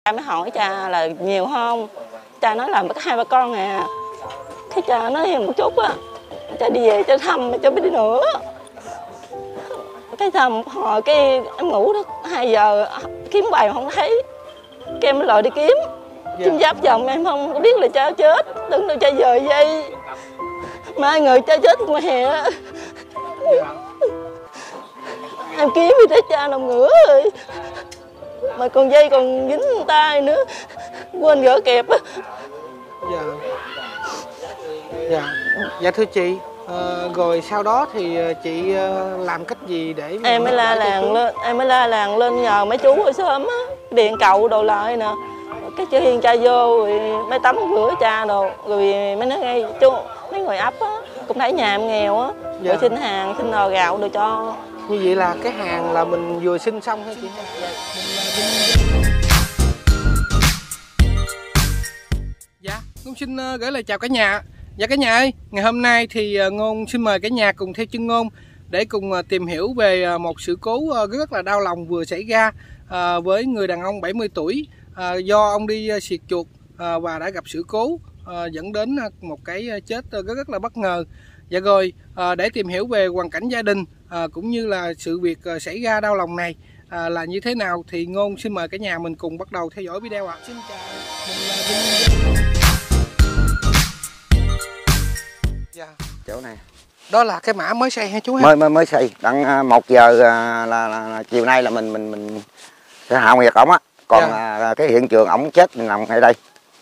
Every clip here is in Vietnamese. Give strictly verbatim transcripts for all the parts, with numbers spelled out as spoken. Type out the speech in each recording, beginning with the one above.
Mới hỏi cha là nhiều không, cha nói là có hai ba con à. Cái cha nói một chút á, cha đi về cha thăm cha mới đi nữa. Cái thăm hồi cái em ngủ đó hai giờ kiếm bài mà không thấy, cái em mới lội đi kiếm. Chim giáp chồng em không có biết là cha chết, tưởng đâu cha dời dây, mai người cha chết ngoài hè. Em kiếm thì thấy cha nằm ngửa rồi, mà còn dây còn dính tay nữa, quên gỡ kẹp á. Dạ. Dạ. Dạ thưa chị, à, rồi sau đó thì chị làm cách gì để em mới la làng lên, em mới la làng lên nhờ mấy chú ở sớm á, điện cậu đồ lại nè, cái chị Hiền cha vô rồi mới tắm rửa cha đồ, rồi mới nói ngay chú mấy người ấp á cũng thấy nhà em nghèo á, dạ. Rồi xin hàng xin nồi gạo đồ cho. Như vậy là cái hàng là mình vừa xin xong hả chị? Dạ, Ngôn xin gửi lời chào cả nhà. Dạ cả nhà ơi, ngày hôm nay thì Ngôn xin mời cả nhà cùng theo chân Ngôn để cùng tìm hiểu về một sự cố rất là đau lòng vừa xảy ra với người đàn ông bảy mươi tuổi, do ông đi xiệt chuột và đã gặp sự cố dẫn đến một cái chết rất rất là bất ngờ. Dạ rồi, để tìm hiểu về hoàn cảnh gia đình cũng như là sự việc xảy ra đau lòng này là như thế nào thì Ngôn xin mời cả nhà mình cùng bắt đầu theo dõi video ạ. Xin chào, mình là Vinh. Dạ. Chỗ này. Đó là cái mã mới xây hả chú? Mới mới mới xây, đặng một giờ là, là, là, là chiều nay là mình mình mình sẽ hạ nguyệt ổng á. Còn dạ. Cái hiện trường ổng chết mình nằm ngay đây.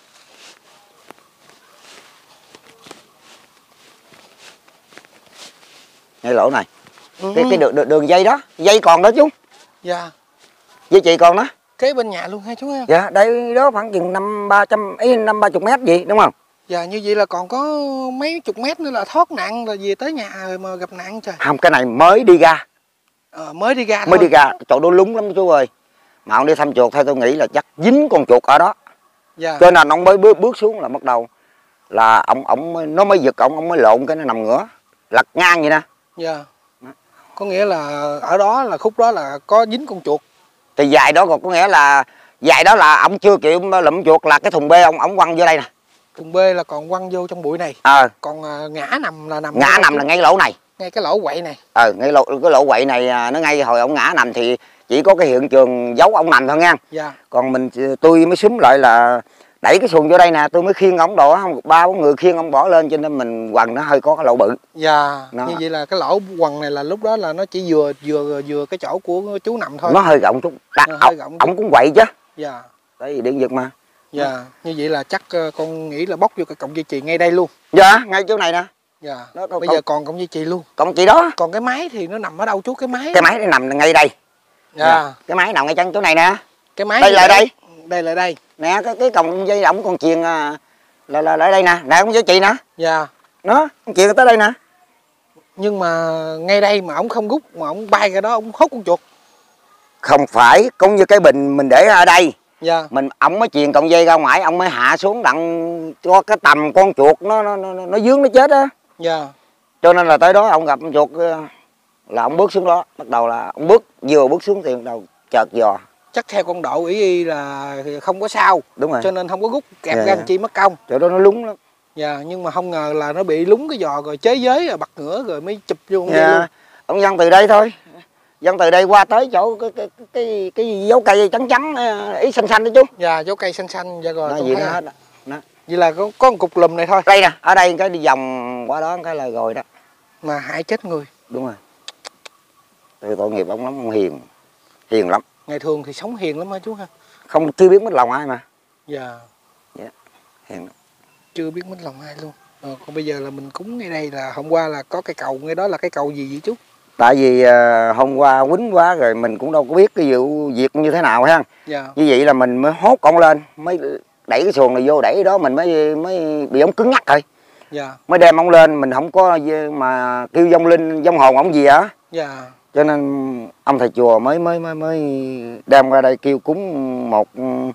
Ngay lỗ này. Ừ. Cái cái đường, đường đường dây đó, dây còn đó chú. Dạ. Dây chị còn đó. Kế bên nhà luôn hả chú? Dạ, đây đó khoảng chừng năm ba trăm ý năm ba chục mét gì đúng không? Dạ, như vậy là còn có mấy chục mét nữa là thoát nạn là về tới nhà rồi mà gặp nạn trời. Không, cái này mới đi ra. Ờ, mới đi ra thôi. Mới đi ra, chỗ đó lúng lắm chú ơi. Mà ông đi thăm chuột theo tôi nghĩ là chắc dính con chuột ở đó. Dạ. Cho nên ông mới bước, bước xuống là bắt đầu là ông ông nó mới giật ông ông mới lộn cái nó nằm ngửa, lật ngang vậy nè. Dạ. Có nghĩa là ở đó là khúc đó là có dính con chuột. Thì dài đó còn có nghĩa là dài đó là ông chưa chịu lụm chuột là cái thùng bê ông ông quăng vô đây nè. Thùng bê là còn quăng vô trong bụi này. Ờ. Còn uh, ngã nằm là nằm. Ngã nằm là ngay lỗ này. Ngay cái lỗ quậy này. Ờ, ngay lỗ cái lỗ quậy này nó ngay hồi ông ngã nằm thì chỉ có cái hiện trường giấu ông nằm thôi nha. Dạ. Còn mình tôi mới xúm lại là đẩy cái xuồng vô đây nè, tôi mới khiêng ông đồ không ba bốn người khiêng ông bỏ lên cho nên mình quằn nó hơi có cái lỗ bự. Dạ. Nó. Như vậy là cái lỗ quằn này là lúc đó là nó chỉ vừa vừa vừa cái chỗ của chú nằm thôi. Nó hơi rộng chút. Ông cũng quậy chứ. Dạ. Tại vì điện giật mà. Dạ. Như vậy là chắc con nghĩ là bóc vô cái cọng dây chuyền ngay đây luôn. Dạ, ngay chỗ này nè. Dạ. Đó, bây con... giờ còn cọng dây chuyền luôn. Cọng chỉ đó. Còn cái máy thì nó nằm ở đâu chú? Cái máy. Cái máy nó nằm ngay đây. Dạ. Dạ. Cái máy nằm ngay chân chỗ này nè. Cái máy đây là đây. Đây là đây. Nè cái cái cọng dây ổng còn chuyền là là là ở đây nè, nè con dây chuyền nè. Dạ. Nó con chuyền tới đây nè. Nhưng mà ngay đây mà ổng không rút mà ổng bay ra đó ổng hốt con chuột. Không phải, cũng như cái bình mình để ở đây. Dạ. Mình ổng mới chuyền cọng dây ra ngoài, ông mới hạ xuống đặng cho cái tầm con chuột nó nó nó, nó dướng nó chết á. Dạ. Cho nên là tới đó ông gặp con chuột là ông bước xuống đó, bắt đầu là ông bước vừa bước xuống thì bắt đầu chợt dò. Chắc theo con độ ý y là không có sao. Đúng rồi. Cho nên không có rút kẹp dạ, ra dạ. chi mất công. Chỗ đó nó lúng lắm. Dạ, nhưng mà không ngờ là nó bị lúng cái giò rồi chế giới rồi bật ngửa rồi mới chụp vô con dạ. Luôn. Ông dân từ đây thôi. Dân từ đây qua tới chỗ cái cái cái cái dấu cây trắng trắng ý xanh xanh đó chú. Dạ, dấu cây xanh xanh dạ rồi. Nó gì hết đó. Đó. Vậy là có, có một cục lùm này thôi. Đây nè, ở đây cái đi vòng qua đó cái là rồi đó. Mà hại chết người. Đúng rồi. Từ tội nghiệp ông lắm, ông hiền. Hiền lắm. Ngày thường thì sống hiền lắm hả chú ha? Không chưa biết mất lòng ai mà. Dạ. Dạ. Hiền lắm. Chưa biết mất lòng ai luôn. Ờ, còn bây giờ là mình cúng ngay đây là hôm qua là có cây cầu ngay đó là cái cầu gì vậy chú? Tại vì uh, hôm qua quýnh quá rồi mình cũng đâu có biết cái vụ việc như thế nào ha. Dạ. Như vậy là mình mới hốt con lên, mới đẩy cái xuồng này vô, đẩy đó mình mới mới bị ống cứng ngắc rồi. Dạ. Mới đem ông lên, mình không có mà kêu vong linh, vong hồn ổng gì á. Dạ. Cho nên ông thầy chùa mới mới mới mới đem qua đây kêu cúng một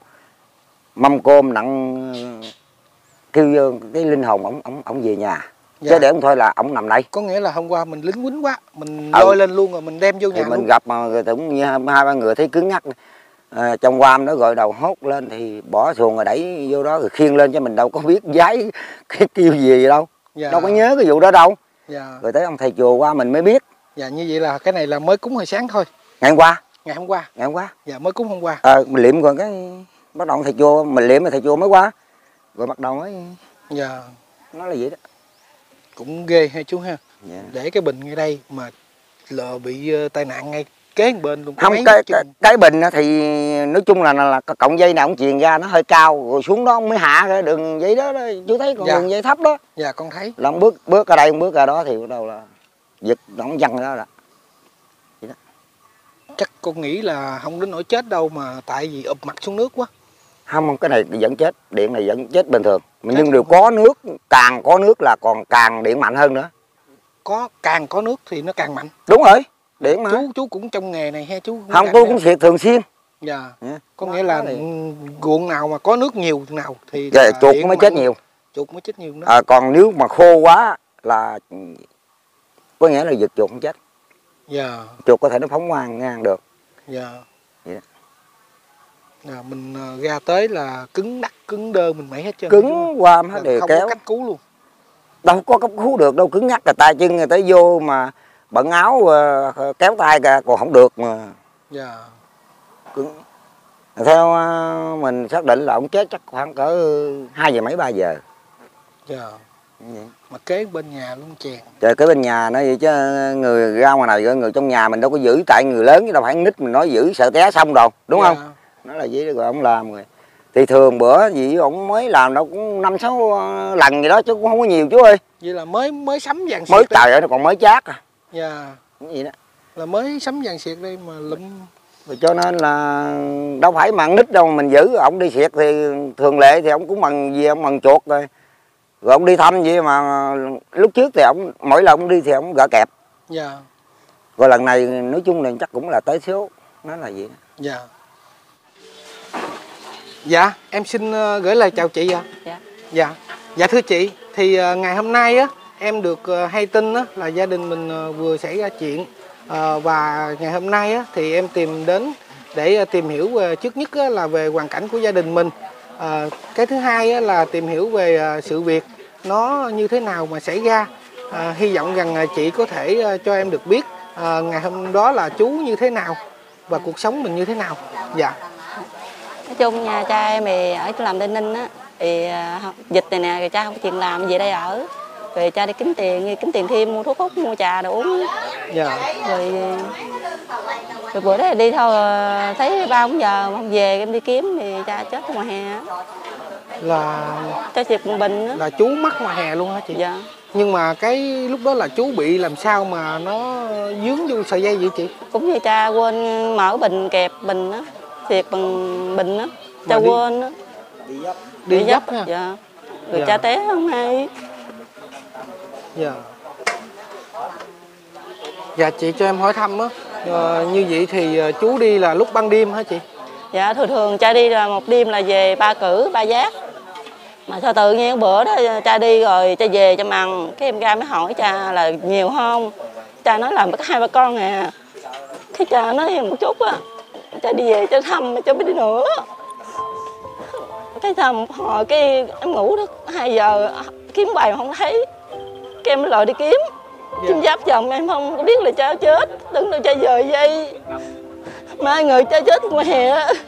mâm cơm nặng, kêu vô cái linh hồn ổng ổng ổng về nhà. Dạ. Chứ để không thôi là ổng nằm đây. Có nghĩa là hôm qua mình lính quýnh quá, mình ừ. lôi lên luôn rồi mình đem vô nhà thì mình luôn. gặp mà cũng như hai ba người thấy cứng ngắc. À, trong quam nó gọi đầu hốt lên thì bỏ xuồng rồi đẩy vô đó rồi khiêng lên, cho mình đâu có biết giái cái kêu gì đâu. Dạ. Đâu có nhớ cái vụ đó đâu. Dạ. Rồi tới ông thầy chùa qua mình mới biết. Dạ, như vậy là cái này là mới cúng hồi sáng thôi. Ngày hôm qua. Ngày hôm qua. Ngày hôm qua. Dạ, mới cúng hôm qua. Ờ, à, mình liệm rồi cái bắt đầu thầy chùa, mình liệm rồi thầy chùa mới qua. Rồi bắt đầu mới. Dạ. Nó là vậy đó. Cũng ghê ha chú ha. Dạ. Để cái bình ngay đây mà lờ bị uh, tai nạn ngay kế bên luôn. Không, cái, cái, cái bình thì nói chung là, là, là cọng dây nào cũng truyền ra nó hơi cao rồi xuống đó mới hạ cái đường dây đó, đó chú thấy còn dạ. Đường dây thấp đó. Dạ con thấy. Là ông bước bước ở đây ông bước ra đó thì bắt đầu là giật đóng văng đó là. Đó. Chắc con nghĩ là không đến nỗi chết đâu mà tại vì ụp mặt xuống nước quá. Không, cái này vẫn chết, điện này vẫn chết bình thường. Chết nhưng đều có nước, càng có nước là còn càng điện mạnh hơn nữa. Có càng có nước thì nó càng mạnh. Đúng rồi. Điện mà. Chú chú cũng trong nghề này ha chú? Không, tôi cũng xịt thường xuyên. Dạ. Yeah. Có nghĩa là ruộng nào mà có nước nhiều nào thì dạ, chuột mới chết nhiều. Chuột mới chết nhiều đó. À, còn nếu mà khô quá là có nghĩa là giật chuột không chết. Dạ. Yeah. Chuột có thể nó phóng ngang ngang được. Dạ. Yeah. Yeah. Mình ra tới là cứng đắc cứng đơ mình mấy hết trơn. Cứng qua hết đều không kéo. Không có cách cứu luôn. Đâu có cấp cứu được đâu, cứng ngắc, là tay chân người ta vô mà bận áo uh, kéo tay ra còn không được mà. Dạ. Yeah. Cứng. Theo uh, mình xác định là ông chết chắc khoảng cỡ hai giờ mấy ba giờ. Dạ. Yeah. Mà kế bên nhà luôn chèn. Trời, kế bên nhà nó vậy chứ người ra ngoài này người trong nhà mình đâu có giữ, tại người lớn chứ đâu phải nít mình nói giữ sợ té xong rồi, đúng yeah. Không? Nó là vậy rồi ông làm rồi. Thì thường bữa gì ông mới làm đâu cũng năm sáu lần gì đó chứ cũng không có nhiều chú ơi. Vậy là mới mới sắm vàng xịt. Mới trời ơi nó còn mới chát à. Dạ. Cái gì đó. Là mới sắm vàng xịt đây mà lụm. Rồi cho nên là đâu phải mà nít đâu mình giữ, ông đi xịt thì thường lệ thì ông cũng mần gì ông mần chuột rồi. Rồi ông đi thăm gì mà lúc trước thì ông mỗi lần ông đi thì ông gỡ kẹp. Dạ. Rồi lần này nói chung là chắc cũng là tới số, nó là gì đó. Dạ. Dạ, em xin gửi lời chào chị ạ. Dạ. Dạ. Dạ thưa chị, thì ngày hôm nay á em được hay tin á là gia đình mình vừa xảy ra chuyện, à, và ngày hôm nay á thì em tìm đến để tìm hiểu trước nhất á, là về hoàn cảnh của gia đình mình. À, cái thứ hai á, là tìm hiểu về sự việc nó như thế nào mà xảy ra. À, hy vọng rằng chị có thể cho em được biết à, ngày hôm đó là chú như thế nào và cuộc sống mình như thế nào. Dạ. Nói chung nhà cha em thì ở làm Tây Ninh á, thì uh, dịch này nè, rồi cha không có chuyện làm về đây ở, rồi cha đi kiếm tiền, kiếm tiền thêm mua thuốc hút, mua trà đồ uống. Dạ. Rồi, rồi bữa đó đi thôi, thấy ba bốn giờ không về, em đi kiếm thì cha chết ở ngoài hè. Là cha xịt một bình đó. Là chú mắc ngoài hè luôn hả chị? Dạ. Nhưng mà cái lúc đó là chú bị làm sao mà nó dướng vô sợi dây vậy chị? Cũng như cha quên mở bình kẹp bình á, xịt bằng bình á, cha đi, quên á. Đi dấp. Đi, đi dấp ha. Dạ. Rồi dạ. Cha té không hay. Dạ. Dạ chị cho em hỏi thăm á, à, như vậy thì chú đi là lúc ban đêm hả chị? Dạ thường thường cha đi là một đêm là về Ba Cử, Ba Giác. Mà sao tự nhiên bữa đó cha đi rồi cha về cha mần, cái em ra mới hỏi cha là nhiều không. Cha nói là có hai ba con à. Cái cha nói một chút á, cha đi về cha thăm cha mới đi nữa. Cái thăm hồi cái em ngủ đó hai giờ kiếm bài mà không thấy, cái em mới lội đi kiếm. Chim giáp chồng em không có biết là cha chết, đứng đâu cha dời dây mai người cha chết ngoài hè.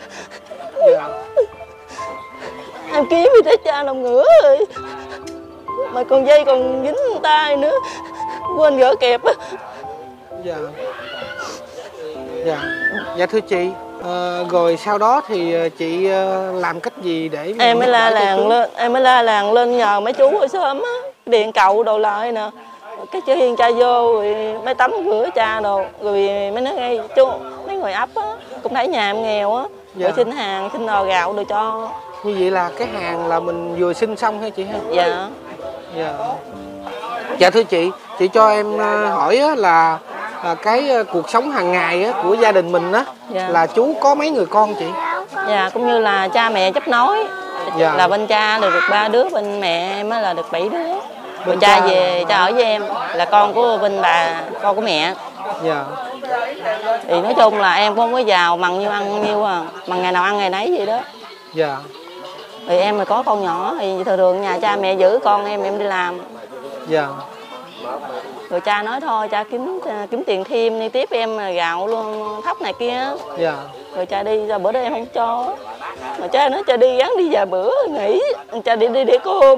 Em kiếm thì thấy cha nằm ngửa rồi, mà còn dây còn dính tay nữa, quên gỡ kẹp á. Dạ. Dạ. Dạ thưa chị, à, rồi sau đó thì chị làm cách gì để em mới la làng lên, em mới la làng lên nhờ mấy chú ở sớm á, điện cậu đồ lại nè, cái chứ hiên cha vô rồi mới tắm rửa cha đồ, rồi mới nói ngay chú mấy người ấp á cũng thấy nhà em nghèo á, dạ. Rồi xin hàng xin nò gạo đồ cho. Như vậy là cái hàng là mình vừa xin xong hả chị ha? Dạ. Dạ. Dạ thưa chị, chị cho em hỏi á, là, là cái cuộc sống hàng ngày á, của gia đình mình á, dạ. Là chú có mấy người con chị? Dạ, cũng như là cha mẹ chấp nối, dạ. Là bên cha được, được ba đứa, bên mẹ em là được bảy đứa. Bên cha, cha về cha ở với em là con của bên bà, con của mẹ. Dạ. Thì nói chung là em cũng không có giàu, mần nhiêu ăn nhiêu à, mà ngày nào ăn ngày nấy vậy đó. Dạ. Thì em mà có con nhỏ thì thường thường nhà cha mẹ giữ con em em đi làm. Dạ. Rồi cha nói thôi cha kiếm kiếm tiền thêm đi tiếp em gạo luôn thóc này kia. Dạ. Rồi cha đi ra bữa đó em không cho. Mà cha nói cha đi gắn đi vài bữa nghỉ, cha đi đi để cơm.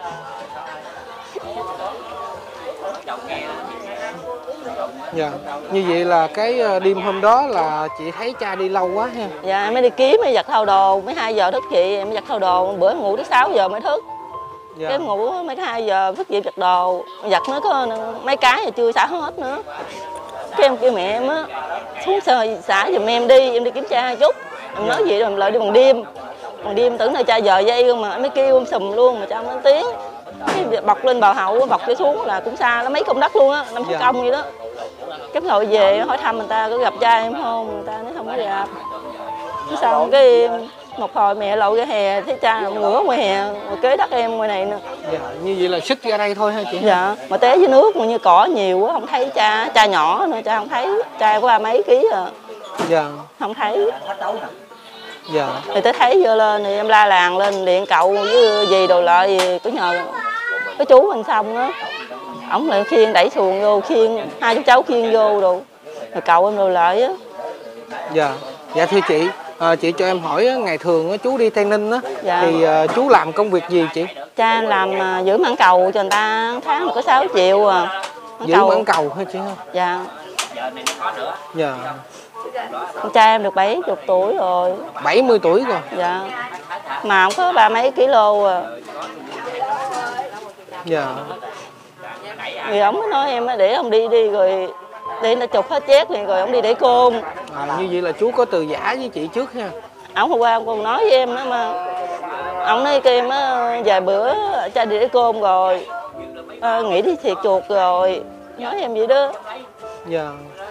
Dạ. Như vậy là cái đêm hôm đó là chị thấy cha đi lâu quá ha. Dạ em mới đi kiếm, mới giặt thau đồ, mấy hai giờ thức chị em mới giặt thau đồ, bữa em ngủ tới sáu giờ mới thức. Dạ. Cái em ngủ mấy cái hai giờ thức dậy giặt đồ, giặt nó có mấy cái mà chưa xả hết nữa. Cái em kêu mẹ em á xuống sơi xả giùm em đi, em đi kiểm tra chút. Em nói vậy rồi em lại đi bằng đêm. Bằng đêm tưởng là cha giờ dây mà em mới kêu em sùm luôn mà cha không lên tiếng. Cái bọc lên bờ hậu, bọc cho xuống là cũng xa nó mấy công đất luôn á, năm sáu công vậy đó. Cái rồi về hỏi thăm người ta có gặp cha em không, người ta nói không có gặp. Cái xong cái một hồi mẹ lội ra hè thấy cha ngửa ngoài hè kế đất em ngoài này nè. Dạ. Như vậy là xích ra đây thôi ha chị? Dạ. Mà té dưới nước mà như cỏ nhiều quá không thấy cha, cha nhỏ nữa cha không thấy, cha có ba mấy ký à. Dạ. Không thấy. Dạ. Thì tới thấy vô lên thì em la làng lên điện cậu với gì đồ lại gì có nhờ cái chú mình xong á. Ổng lại khiêng đẩy xuồng vô, khiêng hai chú cháu khiêng vô đồ. Rồi cậu em đồ lại á. Dạ. Dạ thưa chị, à, chị cho em hỏi ngày thường á, chú đi Tây Ninh á, dạ. thì à, chú làm công việc gì chị? Cha em làm à, giữ mãn cầu cho người ta tháng có sáu triệu à. Mãn giữ cầu. Mãn cầu hả chị? Dạ. Dạ. Cha em được bảy mươi tuổi rồi. bảy mươi tuổi rồi? Dạ. Mà không có ba mấy kilo à. Dạ. Thì ông mới nói em để ông đi đi rồi để nó chụp hết chét liền rồi ông đi để côn. À, như vậy là chú có từ giả với chị trước ha? Ông hôm qua ông còn nói với em đó mà. Ông nói kia em á vài bữa cha đi để côn rồi. À, nghỉ đi thiệt chuột rồi. Nói em vậy đó. Dạ.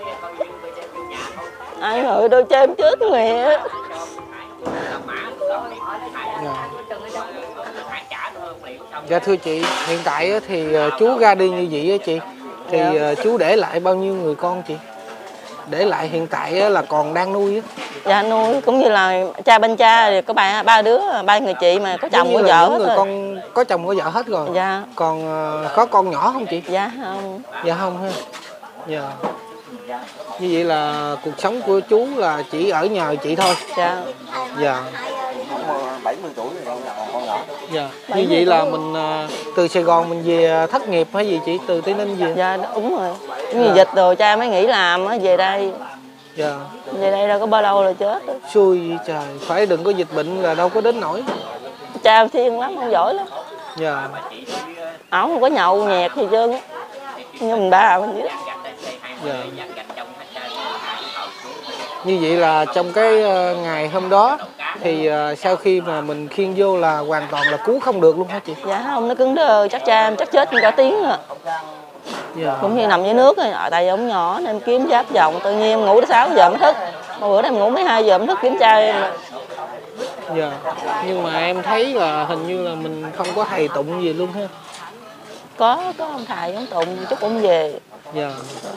Ai ngờ đâu cha em chết mẹ. Dạ. Dạ thưa chị, hiện tại thì chú ra đi như vậy á chị, thì dạ. chú để lại bao nhiêu người con chị? Để lại hiện tại là còn đang nuôi á? Dạ nuôi cũng như là cha bên cha thì có ba ba đứa, ba người chị mà có chồng có vợ hết người rồi. Con có chồng có vợ hết rồi. Dạ. Còn có con nhỏ không chị? Dạ không. Dạ không ha. Dạ. Như vậy là cuộc sống của chú là chỉ ở nhờ chị thôi. Dạ. Dạ. bảy mươi tuổi rồi còn con nhỏ. Dạ. Như vậy là mình từ Sài Gòn mình về thất nghiệp hay gì chị? Từ Tây Ninh về? Dạ đúng rồi. Như dịch rồi cha mới nghỉ làm á về đây. Dạ. Về đây đâu có bao lâu là chết. Xui vậy trời, phải đừng có dịch bệnh là đâu có đến nổi. Cha thiên lắm, không giỏi lắm. Dạ. Ổng không có nhậu nhẹt gì trơn á. Nhưng mình ba mình vậy. Dạ. Như vậy là trong cái ngày hôm đó thì sau khi mà mình khiêng vô là hoàn toàn là cứu không được luôn hả chị? Dạ không, nó cứng đơ, chắc cha em chắc chết cả tiếng rồi. Dạ. Cũng như nằm dưới nước rồi, tại vì ông nhỏ nên em kiếm giáp vòng, tự nhiên em ngủ tới sáu giờ mới thức. Mà bữa nay em ngủ mấy hai giờ mới thức kiểm tra em. Dạ. Nhưng mà em thấy là hình như là mình không có thầy tụng gì luôn ha? Có, có ông thầy, ông tụng, chút cũng về. Dạ.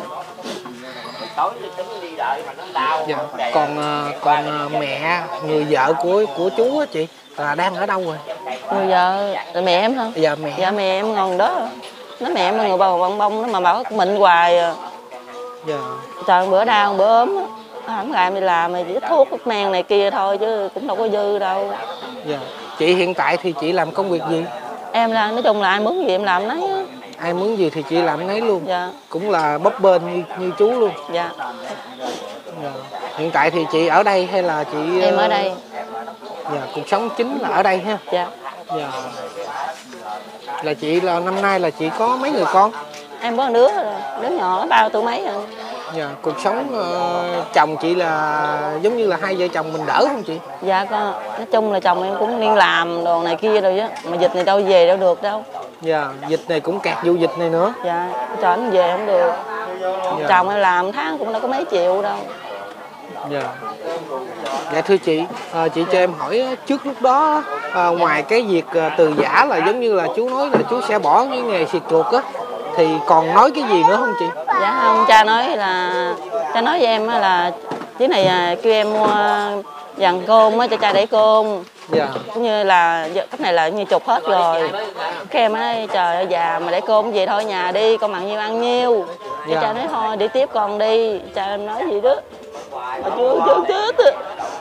Dạ. Còn còn mẹ, người vợ của của chú á chị là đang ở đâu rồi? Người vợ là mẹ em hả? Dạ mẹ. Dạ mẹ em ngồi đó. Nó mẹ em là người bầu bông bông nó mà bảo mịn hoài à. Dạ. Trời bữa đau bữa ốm á. Không ngày đi làm thì chỉ thuốc thuốc men này kia thôi chứ cũng đâu có dư đâu. Dạ. Chị hiện tại thì chị làm công việc gì? Em là nói chung là ai muốn gì em làm nấy á. Ai muốn gì thì chị làm nấy luôn. Dạ. Cũng là bấp bênh như, như chú luôn. Dạ. Dạ. Hiện tại thì chị ở đây hay là chị... Em ở đây. Dạ. Cuộc sống chính là ở đây ha? Dạ. Dạ. Là chị là năm nay là chị có mấy người con? Em có một đứa rồi, đứa nhỏ bao tuổi mấy rồi. Dạ. Cuộc sống uh, chồng chị là giống như là hai vợ chồng mình đỡ không chị? Dạ con, nói chung là chồng em cũng đi làm đồ này kia rồi á, mà dịch này đâu về đâu được đâu. Dạ. Dịch này cũng kẹt vụ dịch này nữa. Dạ. Cho anh về không được. Dạ. Chồng em làm tháng cũng đâu có mấy triệu đâu. Dạ. Dạ thưa chị, à, chị cho em hỏi trước lúc đó à, ngoài cái việc à, từ giả là giống như là chú nói là chú sẽ bỏ cái nghề xịt chuột á, thì còn nói cái gì nữa không chị? Dạ không, cha nói là Cha nói với em á là chiếc này à, kêu em mua dàn côn á cho cha để côn. Dạ. Cũng như là cái này là như chục hết rồi. Cái em nói trời ơi già mà để côn gì thôi nhà đi, con mặn nhiêu ăn nhiêu. Cái Dạ. cha nói thôi đi tiếp con đi. Cha em nói gì đó mà chưa chưa chết á.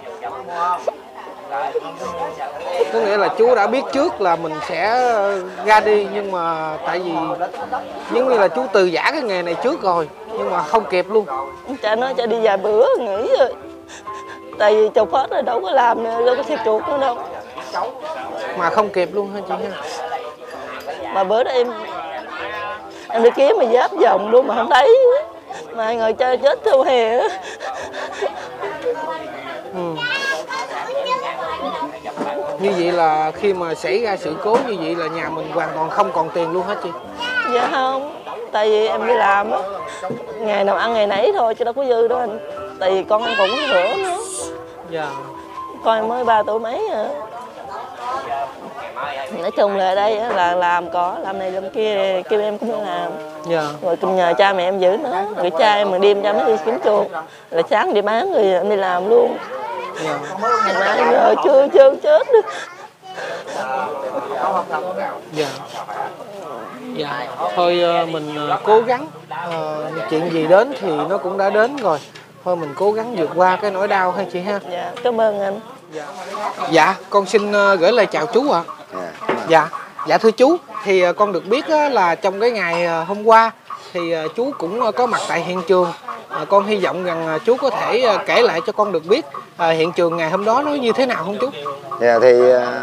Có nghĩa là chú đã biết trước là mình sẽ ra đi, nhưng mà tại vì giống như là chú từ giã cái nghề này trước rồi nhưng mà không kịp luôn. Cha nói cha đi vài bữa nghỉ rồi. Tại vì chục hết rồi đâu có làm nữa, đâu có thịt chuột nữa đâu. Mà không kịp luôn hả chị ha? Mà bữa đó em em đi kiếm mà giáp vòng luôn mà không thấy. Mà ngồi cha chết theo hè á. Ừ. Như vậy là khi mà xảy ra sự cố như vậy là nhà mình hoàn toàn không còn tiền luôn hả chị? Dạ không, tại vì em đi làm á, ngày nào ăn ngày nấy thôi chứ đâu có dư đâu anh. Tại vì con em cũng không hưởng nữa. Dạ. Con em mới ba tuổi mấy à. Nói chung là ở đây á, là làm có, làm này làm kia, kêu em cũng đi làm. Dạ. Rồi cũng nhờ cha mẹ em giữ nữa. Rồi cha em mà đêm cha mới đi kiếm chuột. Là sáng đi bán rồi em đi làm luôn. Dạ. Mà giờ chưa chưa chết được. Dạ. Dạ. Thôi mình cố gắng, à, chuyện gì đến thì nó cũng đã đến rồi. Thôi mình cố gắng vượt qua cái nỗi đau hay chị ha. Dạ, cảm ơn anh. Dạ, dạ con xin gửi lời chào chú ạ. À. Dạ, dạ thưa chú, thì con được biết là trong cái ngày hôm qua thì chú cũng có mặt tại hiện trường. Con hy vọng rằng chú có thể kể lại cho con được biết hiện trường ngày hôm đó nó như thế nào không chú? Dạ, thì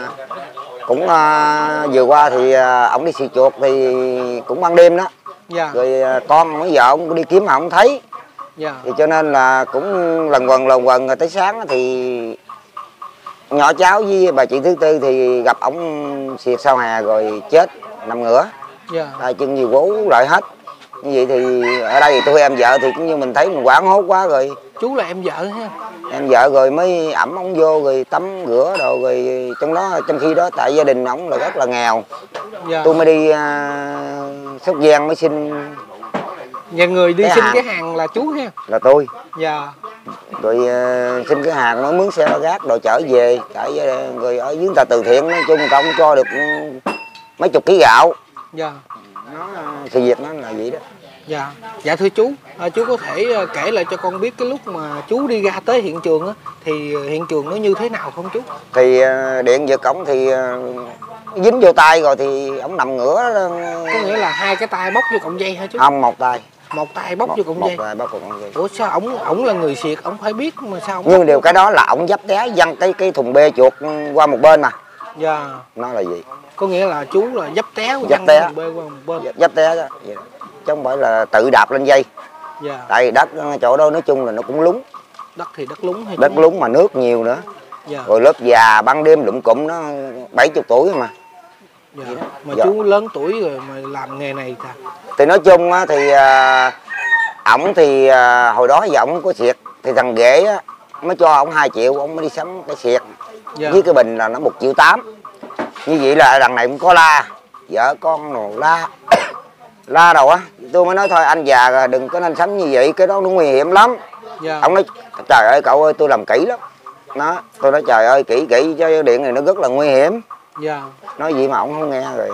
cũng uh, vừa qua thì uh, ông đi xì chuột thì cũng ban đêm đó. Dạ. Rồi uh, con với vợ ông đi kiếm mà không thấy. Dạ. Thì cho nên là cũng lần quần lần quần rồi tới sáng thì nhỏ cháu với bà chị thứ tư thì gặp ổng xịt sau hè rồi chết nằm ngửa. Dạ. Tay chân nhiều vú lại hết. Như vậy thì ở đây thì tôi em vợ thì cũng như mình thấy mình quảng hốt quá rồi. Chú là em vợ ha? Em vợ rồi mới ẩm ổng vô rồi tắm rửa đồ rồi trong đó trong khi đó tại gia đình ổng là rất là nghèo. Dạ. Tôi mới đi uh, Sóc Giang mới xin. Nhà người đi cái xin hàng. cái hàng là chú ha? Là tôi. Dạ. Rồi uh, xin cái hàng mới mướn xe ba gác đồ chở về. Tại uh, rồi ở dưới ta từ thiện nói chung ta không cho được mấy chục ký gạo. Dạ. Nó sự việc nó là vậy đó. Dạ. Dạ thưa chú, à, chú có thể uh, kể lại cho con biết cái lúc mà chú đi ra tới hiện trường á thì hiện trường nó như thế nào không chú? Thì uh, điện giật ổng thì uh, dính vô tay rồi thì ổng nằm ngửa. Uh, Có nghĩa là hai cái tay bóc vô cọng dây hả chú? Không, một tay. Một tay bóc một, vô cọng một dây. tay bóc vô cọng dây. Ủa sao ổng ổng là người siệt, ổng phải biết mà sao ổng? Nhưng điều cái đó là ổng dấp té văng cái cái thùng bê chuột qua một bên mà. Dạ. Nó là gì? Có nghĩa là chú là dấp té Dấp té. bê qua một bên. Dấp té đó. Vậy đó. Chứ không phải là tự đạp lên dây. Dạ. Tại đất chỗ đó nói chung là nó cũng lúng. Đất thì đất lúng hay Đất chú? lúng mà nước nhiều nữa. Dạ. Rồi lớp già ban đêm lụm cụm nó bảy mươi tuổi mà. Dạ. Mà Dạ. chú lớn tuổi rồi mà làm nghề này ta. Thì nói chung á, thì à, ổng thì à, hồi đó giờ ổng có xiệt thì thằng ghệ á, mới cho ổng hai triệu ổng mới đi sắm cái xiệt. Dạ. Với cái bình là nó một triệu tám. Như vậy là đằng này cũng có la, vợ con rồi la la đầu á. Tôi mới nói thôi anh già rồi đừng có nên sắm như vậy, cái đó nó nguy hiểm lắm. Dạ. Ông nói trời ơi cậu ơi tôi làm kỹ lắm. Nó tôi nói trời ơi kỹ kỹ cho điện này nó rất là nguy hiểm. Dạ. Nói gì mà ổng không nghe rồi.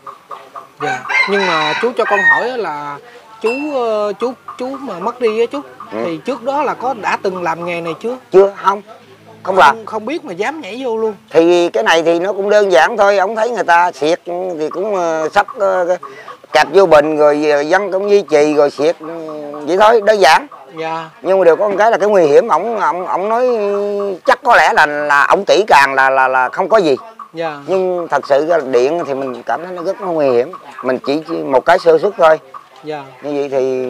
Dạ. Nhưng mà chú cho con hỏi là chú chú chú mà mất đi á chú, ừ. thì trước đó là có đã từng làm nghề này chưa? Chưa, không. Không làm. Không, không biết mà dám nhảy vô luôn. Thì cái này thì nó cũng đơn giản thôi, ông thấy người ta xiệt thì cũng uh, sắp uh, kẹp vô bình rồi dân cũng duy trì rồi xiệt vậy thôi, đơn giản. Dạ. Nhưng mà điều có một cái là cái nguy hiểm, ổng ổng ổng nói chắc có lẽ là là ổng tỷ càng là là là không có gì. Dạ. Nhưng thật sự cái điện thì mình cảm thấy nó rất là nguy hiểm. Mình chỉ một cái sơ suất thôi. Dạ. Như vậy thì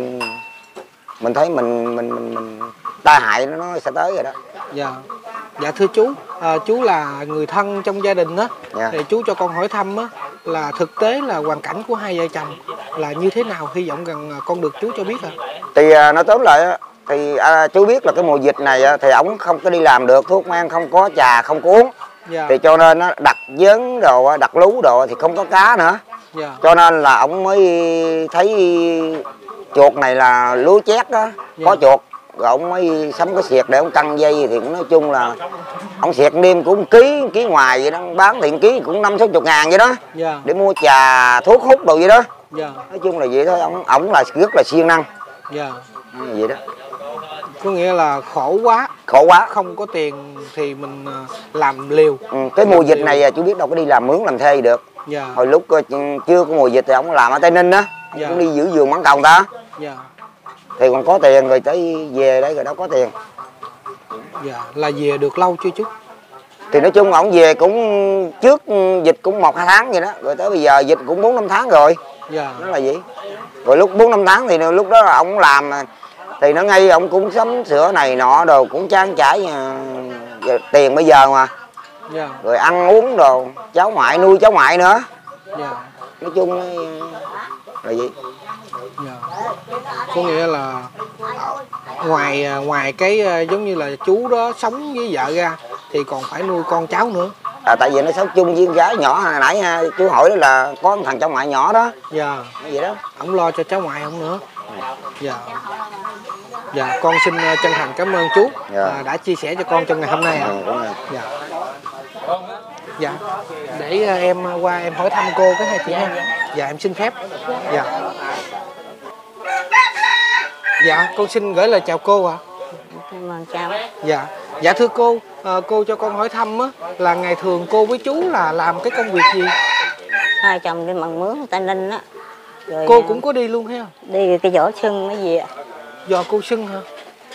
mình thấy mình mình mình, mình tai hại nó, nó sẽ tới rồi đó. Dạ. Dạ thưa chú, à, chú là người thân trong gia đình đó, Dạ. thì chú cho con hỏi thăm á là thực tế là hoàn cảnh của hai vợ chồng là như thế nào, hy vọng rằng con được chú cho biết ạ. À. Thì à, nói tóm lại á, thì à, chú biết là cái mùa dịch này á, thì ổng không có đi làm được, thuốc men không có, trà không có uống. Dạ. Thì cho nên á, đặt vớn đồ, đặt lú đồ thì không có cá nữa. Dạ. Cho nên là ổng mới thấy chuột này là lúa chét đó, Dạ. có chuột. rồi ông mới sắm cái xiệt để ông căng dây, thì cũng nói chung là ông xiệt đêm cũng ký ký ngoài vậy đó, bán tiền ký cũng năm sáu chục ngàn vậy đó. Dạ. Để mua trà thuốc hút đồ vậy đó. Dạ. Nói chung là vậy thôi, ông ổng là rất là siêng năng. Dạ. Vậy đó. Có nghĩa là khổ quá, khổ quá, không có tiền thì mình làm liều. Ừ, cái mùa dịch này chú biết đâu có đi làm mướn làm thuê gì được. Dạ. Hồi lúc chưa có mùa dịch thì ông làm ở Tây Ninh á. Dạ. Cũng đi giữ giường bán cầu ta. Dạ. Thì còn có tiền rồi tới về đấy rồi đâu có tiền. Dạ, là về được lâu chưa chú? Thì nói chung ổng về cũng trước dịch cũng một hai tháng vậy đó, rồi tới bây giờ dịch cũng bốn năm tháng rồi. Dạ. Nó là gì? Rồi lúc bốn năm tháng thì lúc đó ổng làm thì nó ngay ổng cũng sắm sửa này nọ đồ cũng trang trải tiền bây giờ mà. Dạ. Rồi ăn uống đồ, cháu ngoại nuôi cháu ngoại nữa. Dạ. Nói chung là gì? Dạ. Có nghĩa là ngoài ngoài cái giống như là chú đó sống với vợ ra thì còn phải nuôi con cháu nữa. À, tại vì nó sống chung với con gái nhỏ hồi nãy chú hỏi đó là có thằng cháu ngoại nhỏ đó. Dạ. Vậy đó. Ông lo cho cháu ngoại ông nữa. Dạ. Dạ, con xin chân thành cảm ơn chú. Dạ. À, đã chia sẻ cho con trong ngày hôm nay ạ. À. Dạ. Dạ. Để em qua em hỏi thăm cô cái hai chị ha. Dạ, em xin phép. Dạ. Dạ, con xin gửi lời chào cô ạ. Vâng, chào. Dạ. Dạ thưa cô, à, cô cho con hỏi thăm á là ngày thường cô với chú là làm cái công việc gì? Hai chồng đi mần mướn Tây Ninh á. Rồi Cô cũng có đi luôn hay không? đi cái vỏ sưng mới về. Do cô sưng hả?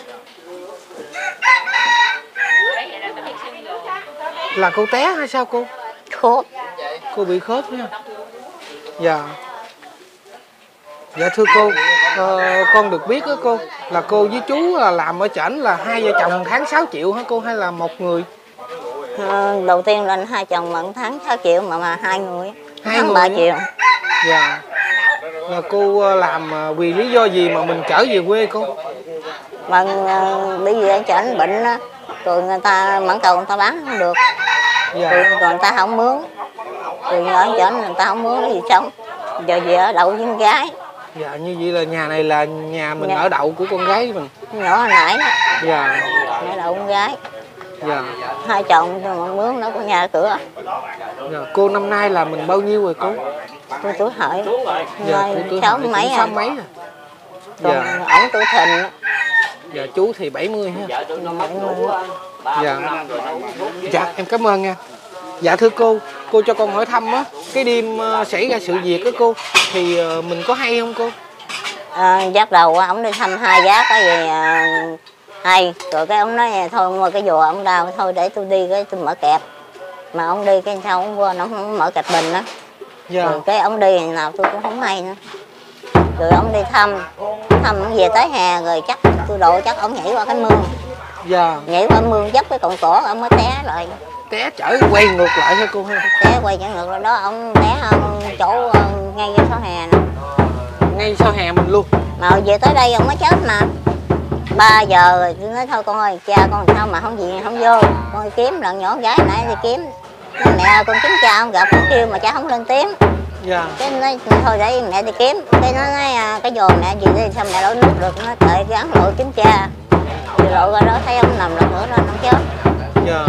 Là cô té hay sao cô? Khớp. Cô bị khớp nha. Dạ. Dạ thưa cô, ờ, con được biết đó cô là cô với chú là làm ở trển là hai vợ chồng tháng sáu triệu hả cô hay là một người? Ờ, đầu tiên lên hai chồng mận tháng sáu triệu mà mà hai người. Hai tháng người ba triệu. Dạ. Là cô làm vì lý do gì mà mình trở về quê cô? Mận đi về trển bệnh á, rồi người ta mẫn cầu người ta bán không được. Dạ. Rồi người ta không mướn. Rồi ở trển người ta không mướn cái gì sống. Giờ về ở đậu với con gái. Dạ, như vậy là nhà này là nhà mình Dạ. ở đậu của con gái mình. Nhỏ hồi nãy đó. Dạ. Ở đậu con gái. Dạ. Hai chồng mà mướn nó có nhà cửa. Dạ. Cô năm nay là mình bao nhiêu rồi cô? Tôi tuổi hợi. Dạ, cô tuổi sáu hợi mấy cũng à. sáu mấy rồi. Còn Dạ. ổng tuổi thìn á. Dạ, chú thì bảy mươi ha. bảy mươi. Dạ. Dạ, em cảm ơn nha. Dạ thưa cô, cô cho con hỏi thăm á, cái đêm uh, xảy ra sự việc đó cô, thì uh, mình có hay không cô? À, giác đầu ổng đi thăm hai giác cái gì à, hay, rồi cái ông nói thôi mua cái vò ông đau thôi để tôi đi cái tôi mở kẹp, mà ông đi cái sao ông quên ông không mở kẹp bình đó. Dạ. Rồi cái ông đi nào tôi cũng không hay nữa. Rồi ông đi thăm, thăm ông về tới hè rồi chắc tôi độ chắc ông nhảy qua cái mương. Dạ. Nhảy qua mương dốc cái cọng cỏ ông mới té lại. Té trở quay ngược lại hả cô ha? Té quay trở ngược lại đó, ông té chỗ ngay cái sau hè nè. Ngay sau hè mình luôn. Mà về tới đây ông mới chết mà. Ba giờ rồi tôi nói thôi con ơi, cha con sao mà không gì không vô, con đi kiếm lần nhỏ gái nãy đi kiếm. Nói mẹ con kiếm cha không gặp, con kêu mà cha không lên tiếng. Dạ. Cái nói thôi để mẹ đi kiếm. Cái nó nói cái dồn mẹ gì đi sao mẹ đổ nước được, nó trời gắn lội kiếm cha. Rồi lội ra đó thấy ông nằm lần nữa lên ông chết. Dạ.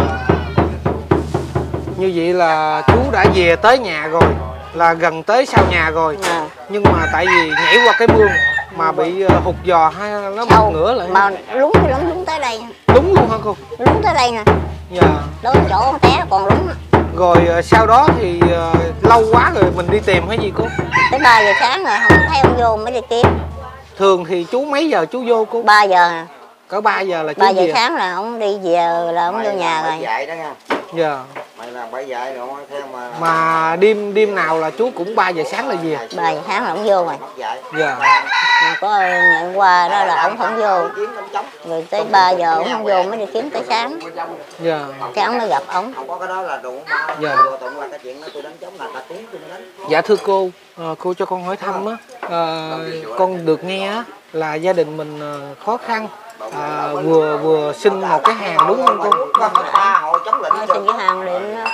Như vậy là chú đã về tới nhà rồi, là gần tới sau nhà rồi. À. Nhưng mà tại vì nhảy qua cái mương mà bị uh, hụt giò hay nó bật ngửa lại. Mà lúng cái lúng lúng tới đây. Đúng luôn hả cô? Lúng tới đây nè. Dạ. Đó chỗ ông té còn lúng. Rồi uh, sau đó thì uh, lâu quá rồi mình đi tìm hay gì cô? Tới ba giờ sáng rồi không thấy ông vô mới đi kiếm. Thường thì chú mấy giờ chú vô cô? ba giờ nè. Cỡ ba giờ là chú ba giờ về. sáng là ông đi về là ông vô nhà rồi. Dạy đó nha. Dạ. Mày làm bảy dạy rồi theo mà. Mà đêm đêm nào là chú cũng ba giờ sáng là về. ba giờ sáng là ông vô rồi. Dạ. Mà có nhận qua đó là ông không vô. Rồi tới ba giờ ông không vô mới đi kiếm tới sáng. Dạ. Cái ông mới gặp ông. Không có cái đó là đủ. Dạ. Tụng là cái chuyện đó tôi đánh trống là ta tiếng tôi đánh. Dạ thưa cô, à, cô cho con hỏi thăm á, à, con được nghe á là gia đình mình à, khó khăn, à, vừa vừa xin một cái hàng đúng không cô? Nó xin cái hàng điện đó.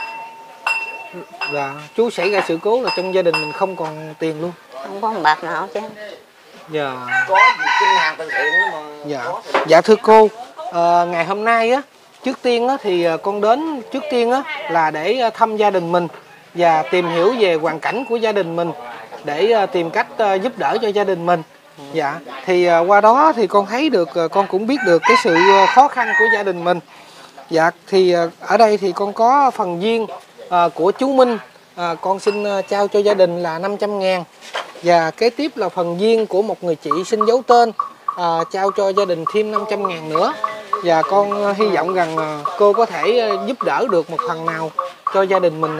Dạ, chú xảy ra sự cố là trong gia đình mình không còn tiền luôn. Không có một bạc nào chứ. Dạ. Có xin hàng từ thiện mà. Dạ. Dạ thưa cô, à, ngày hôm nay á, trước tiên á, thì con đến trước tiên á, là để thăm gia đình mình và tìm hiểu về hoàn cảnh của gia đình mình để tìm cách giúp đỡ cho gia đình mình. Dạ. Thì qua đó thì con thấy được, con cũng biết được cái sự khó khăn của gia đình mình. Dạ. Thì ở đây thì con có phần duyên à, của chú Minh, à, con xin trao cho gia đình là năm trăm ngàn. Và kế tiếp là phần duyên của một người chị xin giấu tên, à, trao cho gia đình thêm năm trăm ngàn nữa. Và con hy vọng rằng cô có thể giúp đỡ được một phần nào cho gia đình mình.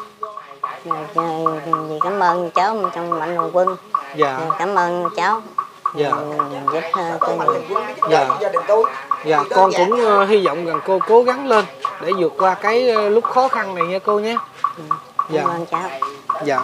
Cảm ơn cháu trong Mạnh Thường Quân. Dạ. Cảm ơn cháu. Dạ. Giúp cho mình. Dạ. Dạ, con cũng hy vọng rằng cô cố gắng lên để vượt qua cái lúc khó khăn này nha cô nhé. Dạ. Cảm ơn cháu. Dạ.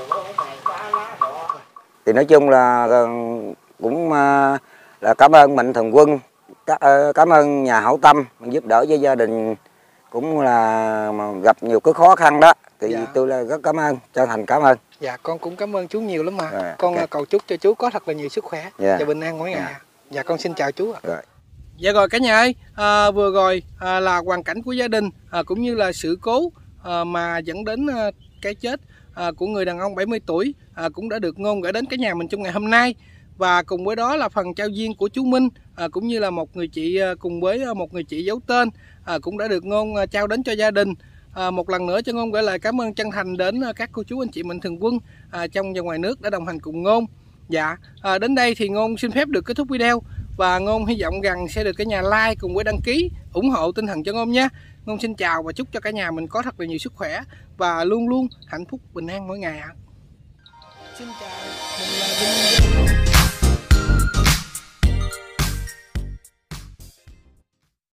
Thì nói chung là cũng là cảm ơn Mạnh Thường Quân, cảm ơn nhà hảo tâm giúp đỡ cho gia đình, cũng là gặp nhiều cái khó khăn đó thì dạ. Tôi là rất cảm ơn, chân thành cảm ơn. Dạ, con cũng cảm ơn chú nhiều lắm mà. Rồi, con okay. cầu chúc cho chú có thật là nhiều sức khỏe dạ. và bình an mỗi ngày. Dạ, dạ con xin chào chú ạ. Rồi. Dạ rồi cả nhà ơi, à, vừa rồi à, là hoàn cảnh của gia đình, à, cũng như là sự cố à, mà dẫn đến à, cái chết à, của người đàn ông bảy mươi tuổi à, cũng đã được Ngôn gửi đến cả nhà mình trong ngày hôm nay. Và cùng với đó là phần trao duyên của chú Minh, à, cũng như là một người chị à, cùng với à, một người chị giấu tên à, cũng đã được Ngôn à, trao đến cho gia đình. À, một lần nữa cho Ngôn gửi lời cảm ơn chân thành đến à, các cô chú anh chị Mạnh Thường Quân à, trong và ngoài nước đã đồng hành cùng Ngôn. Dạ, à, đến đây thì Ngôn xin phép được kết thúc video. Và Ngôn hy vọng rằng sẽ được cả nhà like cùng với đăng ký ủng hộ tinh thần cho Ngôn nhé. Ngôn xin chào và chúc cho cả nhà mình có thật là nhiều sức khỏe và luôn luôn hạnh phúc bình an mỗi ngày ạ. Xin chào, mình là Vinh.